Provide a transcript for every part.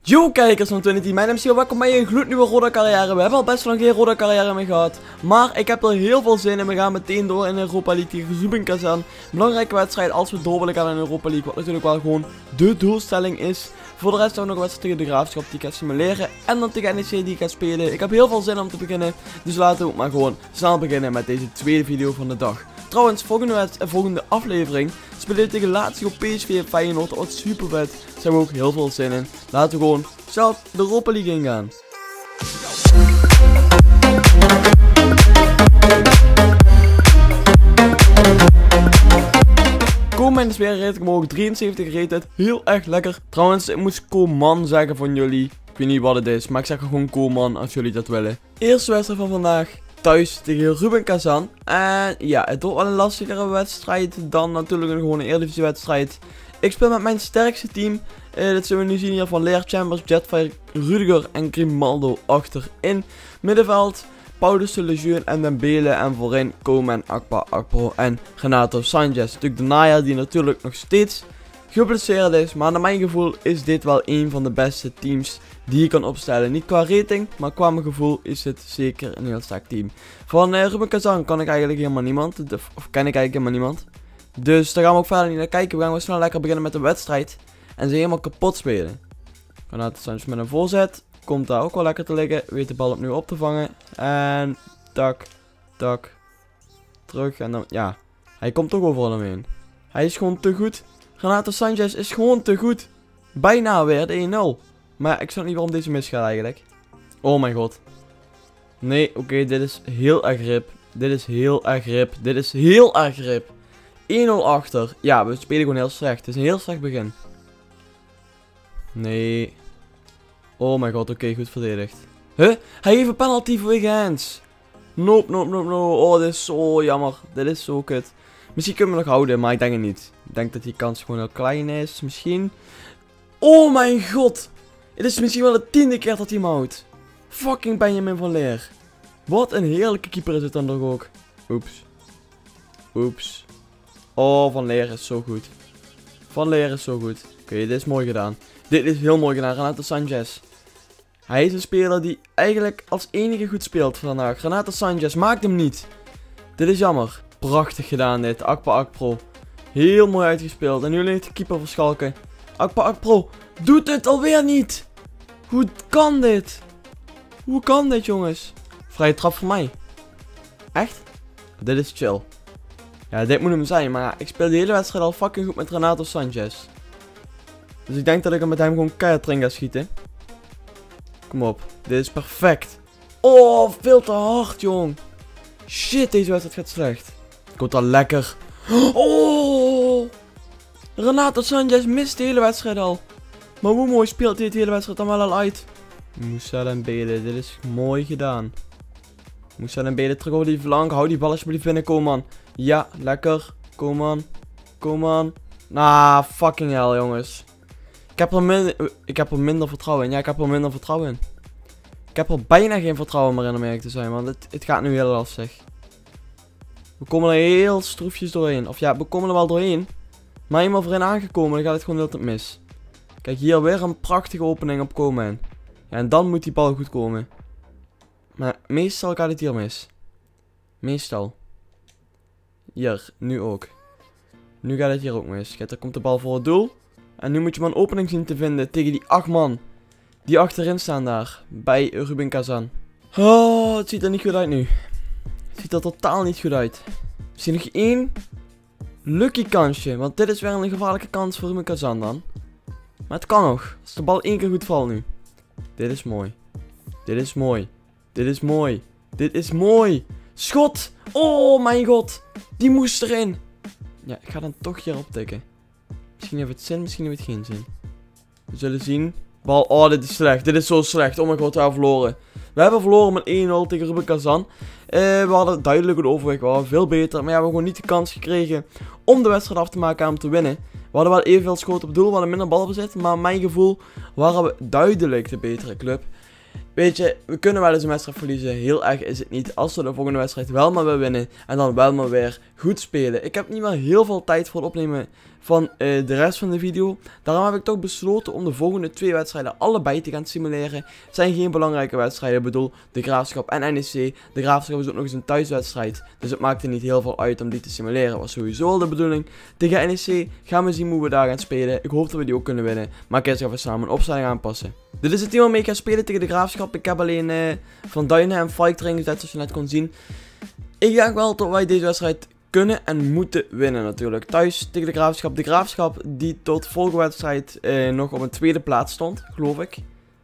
Yo kijkers van Twinity, mijn naam is Gio, welkom bij een gloednieuwe Roda carrière. We hebben al best wel lang geen Roda carrière meer gehad. Maar ik heb er heel veel zin in. We gaan meteen door in Europa League tegen Rubin Kazan. Belangrijke wedstrijd als we door willen gaan in Europa League. Wat natuurlijk wel gewoon de doelstelling is. Voor de rest hebben we nog een wedstrijd tegen de Graafschap die ik ga simuleren. En dan tegen NEC die ik ga spelen. Ik heb heel veel zin om te beginnen. Dus laten we maar gewoon snel beginnen met deze tweede video van de dag. Trouwens, volgende aflevering spelen we tegen Lazio, PSV en Feyenoord. Dat wordt super vet. Daar hebben we ook heel veel zin in. Laten we gewoon zelf de Europa League ingaan. Koeman is weer rated omhoog, 73 rated, heel erg lekker. Trouwens, ik moest Koeman zeggen van jullie. Ik weet niet wat het is, maar ik zeg gewoon Koeman als jullie dat willen. Eerste wedstrijd van vandaag, thuis tegen Rubin Kazan. En ja, het wordt wel een lastigere wedstrijd dan natuurlijk gewoon een Eredivisie wedstrijd. Ik speel met mijn sterkste team. Dat zullen we nu zien hier van Leer, Chambers, Jetfire, Rudiger en Grimaldo achterin. Middenveld, Paulus de Lejeune en Dembele. En voorin Koeman, Akpo en Renato Sanches. Natuurlijk de najaar die natuurlijk nog steeds geblesseerd is. Maar naar mijn gevoel is dit wel een van de beste teams die je kan opstellen. Niet qua rating, maar qua mijn gevoel is het zeker een heel sterk team. Van Rubin Kazan kan ik eigenlijk helemaal niemand. Of ken ik eigenlijk helemaal niemand. Dus daar gaan we ook verder niet naar kijken. We gaan snel lekker beginnen met de wedstrijd. En ze helemaal kapot spelen. Renato Sanches met een voorzet. Komt daar ook wel lekker te liggen. Weet de bal opnieuw op te vangen. En tak. Terug. En dan, ja. Hij komt toch overal omheen. Hij is gewoon te goed. Renato Sanches is gewoon te goed. Bijna weer de 1-0. Maar ik snap niet waarom deze misgaat eigenlijk. Oh mijn god. Nee, oké, dit is heel erg rip. Dit is heel erg rip. 1-0 achter. Ja, we spelen gewoon heel slecht. Het is een heel slecht begin. Nee. Oh mijn god, oké, goed verdedigd. Huh? Hij heeft een penalty voor Wiggins. Nope. Oh, dit is zo jammer. Dit is zo kut. Misschien kunnen we nog houden, maar ik denk het niet. Ik denk dat die kans gewoon heel klein is. Misschien. Oh mijn god. Het is misschien wel de 10e keer dat hij hem houdt. Fucking Benjamin van Leer. Wat een heerlijke keeper is het dan toch ook. Oeps. Oh, Van Leer is zo goed. Oké, dit is mooi gedaan. Dit is heel mooi gedaan. Renato Sanches. Hij is een speler die eigenlijk als enige goed speelt vandaag. Renato Sanches maakt hem niet. Dit is jammer. Prachtig gedaan dit. Akpo. Heel mooi uitgespeeld. En nu ligt de keeper verschalken. Akpo doet het alweer niet. Hoe kan dit? Hoe kan dit, jongens? Vrije trap voor mij. Echt? Dit is chill. Ja, dit moet hem zijn. Maar ja, ik speel de hele wedstrijd al fucking goed met Renato Sanches. Dus ik denk dat ik hem met hem gewoon keihard erin ga schieten. Kom op. Dit is perfect. Oh, veel te hard, jong. Shit, deze wedstrijd gaat slecht. Komt al lekker. Oh! Renato Sanches mist de hele wedstrijd al. Maar hoe mooi speelt hij de hele wedstrijd dan wel al uit. Moussa Dembele, dit is mooi gedaan. Moussa Dembele terug over die flank. Hou die bal alsjeblieft binnen, Koeman. Ja, lekker. Koeman. Ah, fucking hell, jongens. Ik heb er minder vertrouwen in. Ja, ik heb er minder vertrouwen in. Ik heb er bijna geen vertrouwen meer in om eerlijk te zijn, want het gaat nu heel lastig. We komen er heel stroefjes doorheen. Of ja, we komen er wel doorheen. Maar eenmaal voorin aangekomen, dan gaat het gewoon heel tijd mis. Kijk, hier weer een prachtige opening op Koeman. Ja, en dan moet die bal goed komen. Maar meestal gaat het hier mis. Meestal. Hier, nu ook. Nu gaat het hier ook mis. Kijk, daar komt de bal voor het doel. En nu moet je maar een opening zien te vinden tegen die 8 man. Die achterin staan daar. Bij Rubin Kazan. Oh, het ziet er niet goed uit nu. Het ziet er totaal niet goed uit. Misschien nog één lucky kansje. Want dit is weer een gevaarlijke kans voor Rubin Kazan dan. Maar het kan nog. Als de bal 1 keer goed valt nu. Dit is mooi. Schot. Oh mijn god. Die moest erin. Ja, ik ga dan toch hier optikken. Misschien heeft het zin, misschien heeft het geen zin. We zullen zien. Bal, oh dit is slecht. Dit is zo slecht. Oh mijn god, we hebben verloren. We hebben verloren met 1-0 tegen Rubin Kazan. We hadden duidelijk een overweg. We waren veel beter. Maar ja, we hebben gewoon niet de kans gekregen om de wedstrijd af te maken en om te winnen. We hadden wel evenveel schoten op doel. We hadden minder balbezit. Maar mijn gevoel waren we duidelijk de betere club. Weet je, we kunnen wel eens een wedstrijd verliezen. Heel erg is het niet als we de volgende wedstrijd wel maar weer winnen. En dan wel maar weer goed spelen. Ik heb niet meer heel veel tijd voor het opnemen van de rest van de video. Daarom heb ik toch besloten om de volgende 2 wedstrijden allebei te gaan simuleren. Het zijn geen belangrijke wedstrijden, ik bedoel de Graafschap en NEC. De Graafschap is ook nog eens een thuiswedstrijd, dus het maakt er niet heel veel uit om die te simuleren. Was sowieso al de bedoeling. Tegen NEC gaan we zien hoe we daar gaan spelen. Ik hoop dat we die ook kunnen winnen, maar eerst gaan we samen een opstelling aanpassen. Dit is het team waarmee ik ga spelen tegen de Graafschap. Ik heb alleen Van Duinen en Fike erin gezet, zoals je net kon zien. Ik denk wel dat wij deze wedstrijd kunnen en moeten winnen natuurlijk. Thuis tegen de Graafschap. De Graafschap die tot vorige wedstrijd nog op een tweede plaats stond, geloof ik.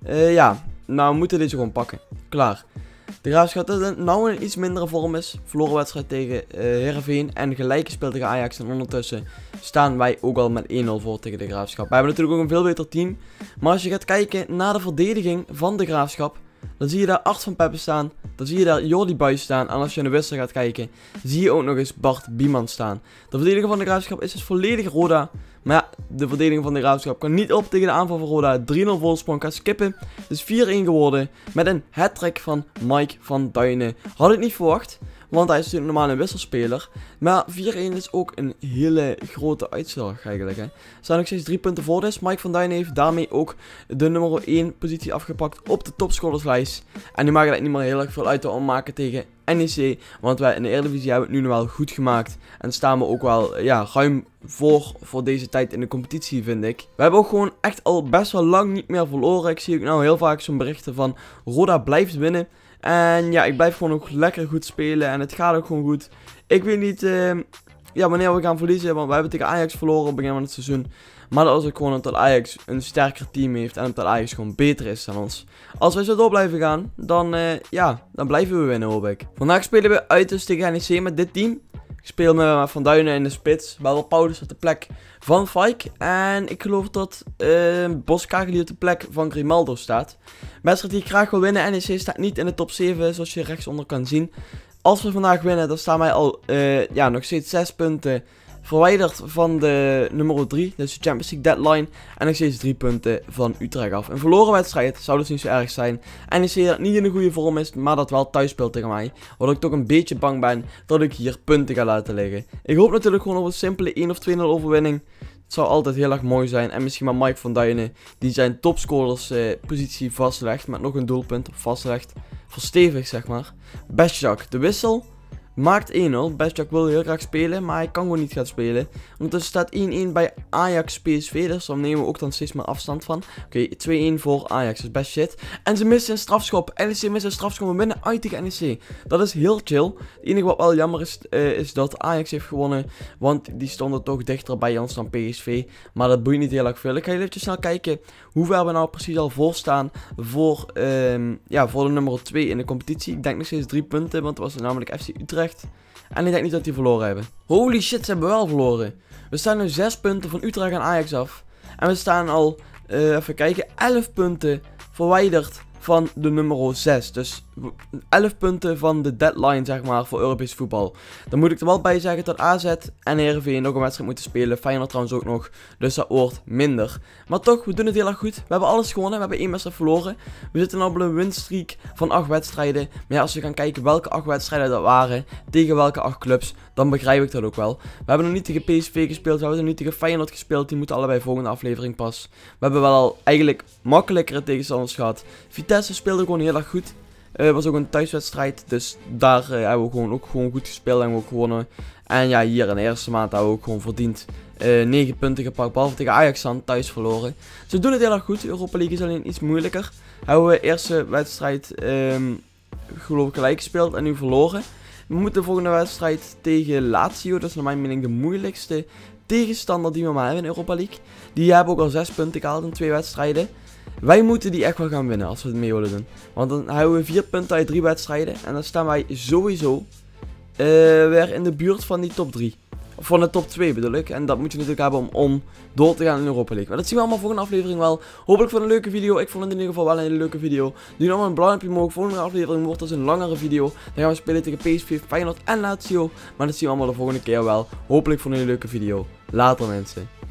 Ja, nou we moeten deze gewoon pakken. Klaar. De Graafschap dat nou in iets mindere vorm is. Verloren wedstrijd tegen Heerenveen en gelijk gespeeld tegen Ajax. En ondertussen staan wij ook al met 1-0 voor tegen de Graafschap. We hebben natuurlijk ook een veel beter team. Maar als je gaat kijken naar de verdediging van de Graafschap, dan zie je daar Art van Peppe staan. Dan zie je daar Jordi Buijs staan. En als je naar de wissel gaat kijken, zie je ook nog eens Bart Bieman staan. De verdediging van de Graafschap is dus volledig Roda. Maar ja, de verdediging van de Graafschap kan niet op tegen de aanval van Roda. 3-0 voorsprong gaat skippen. Dus 4-1 geworden. Met een hat-trick van Mike van Duinen. Had ik niet verwacht. Want hij is natuurlijk normaal een wisselspeler. Maar 4-1 is ook een hele grote uitslag eigenlijk. Hè. Er staan nog steeds 3 punten voor dus. Mike van Duinen heeft daarmee ook de nummer 1 positie afgepakt op de topscorerslijst. En nu maakt het niet meer heel erg veel uit te maken tegen NEC. Want wij in de Eredivisie hebben het nu nog wel goed gemaakt. En staan we ook wel ja, ruim voor deze tijd in de competitie, vind ik. We hebben ook gewoon echt al best wel lang niet meer verloren. Ik zie ook nou heel vaak zo'n berichten van Roda blijft winnen. En ja, ik blijf gewoon ook lekker goed spelen en het gaat ook gewoon goed. Ik weet niet ja, wanneer we gaan verliezen, want we hebben tegen Ajax verloren op het begin van het seizoen. Maar dat was ook gewoon omdat Ajax een sterker team heeft en omdat Ajax gewoon beter is dan ons. Als wij zo door blijven gaan, dan, ja, dan blijven we winnen, hoop ik. Vandaag spelen we uit dus tegen NEC met dit team. Ik speel met Van Duinen in de spits. Wel Paulus op de plek van Fike. En ik geloof dat Boskagli op de plek van Grimaldo staat. Wedstrijd die ik graag wil winnen. NEC staat niet in de top 7 zoals je rechtsonder kan zien. Als we vandaag winnen dan staan wij al ja, nog steeds 6 punten verwijderd van de nummer 3. Dus de Champions League deadline. En nog steeds 3 punten van Utrecht af. Een verloren wedstrijd zou dus niet zo erg zijn. NEC dat niet in de goede vorm is, maar dat wel thuis speelt tegen mij. Waardoor ik toch een beetje bang ben dat ik hier punten ga laten liggen. Ik hoop natuurlijk gewoon op een simpele 1 of 2-0 overwinning. Het zou altijd heel erg mooi zijn. En misschien maar Mike van Duinen die zijn topscorers positie vastlegt. Met nog een doelpunt op vastlegt. Verstevig zeg maar. Bestjak de wissel. Maakt 1-0. Bestjak wil heel graag spelen, maar hij kan gewoon niet gaan spelen. Ondertussen staat 1-1 bij Ajax PSV, dus dan nemen we ook dan steeds meer afstand van. Oké, 2-1 voor Ajax, dat is best shit. En ze missen een strafschop. NEC mist een strafschop, we winnen uit tegen NEC. Dat is heel chill. Het enige wat wel jammer is, is dat Ajax heeft gewonnen, want die stonden toch dichter bij ons dan PSV. Maar dat boeit niet heel erg veel. Ik ga even snel kijken hoe ver we nou precies al voor staan voor, ja, voor de nummer 2 in de competitie. Ik denk nog steeds 3 punten, want het was namelijk FC Utrecht. En ik denk niet dat die verloren hebben. Holy shit, ze hebben wel verloren. We staan nu 6 punten van Utrecht en Ajax af. En we staan al, even kijken, 11 punten verwijderd van de nummer 6. Dus 11 punten van de deadline, zeg maar, voor Europees voetbal. Dan moet ik er wel bij zeggen dat AZ en Heerenveen nog een wedstrijd moeten spelen. Feyenoord trouwens ook nog. Dus dat wordt minder. Maar toch, we doen het heel erg goed. We hebben alles gewonnen. We hebben 1 wedstrijd verloren. We zitten nu op een winstreak van 8 wedstrijden. Maar ja, als we gaan kijken welke 8 wedstrijden dat waren, tegen welke 8 clubs, dan begrijp ik dat ook wel. We hebben nog niet tegen PSV gespeeld. We hebben nog niet tegen Feyenoord gespeeld. Die moeten allebei volgende aflevering pas. We hebben wel al eigenlijk makkelijkere tegenstanders gehad. Vitesse speelde gewoon heel erg goed. Het was ook een thuiswedstrijd, dus daar hebben we ook gewoon goed gespeeld en we ook gewonnen. En ja, hier in de eerste maand hebben we ook gewoon verdiend 9 punten gepakt, behalve tegen Ajax dan thuis verloren. Ze doen het heel erg goed, Europa League is alleen iets moeilijker. Hebben we de eerste wedstrijd geloof ik gelijk gespeeld en nu verloren. We moeten de volgende wedstrijd tegen Lazio, dat is naar mijn mening de moeilijkste tegenstander die we maar hebben in Europa League. Die hebben ook al 6 punten gehaald in 2 wedstrijden. Wij moeten die echt wel gaan winnen als we het mee willen doen. Want dan houden we 4 punten uit 3 wedstrijden. En dan staan wij sowieso weer in de buurt van die top 3. Of van de top 2 bedoel ik. En dat moet je natuurlijk hebben om door te gaan in Europa League. Maar dat zien we allemaal volgende aflevering wel. Hopelijk voor een leuke video. Ik vond het in ieder geval wel een hele leuke video. Doe allemaal een blauw duimpje omhoog. Volgende aflevering wordt dus een langere video. Dan gaan we spelen tegen PSV, Feyenoord en Lazio. Maar dat zien we allemaal de volgende keer wel. Hopelijk voor een leuke video. Later mensen.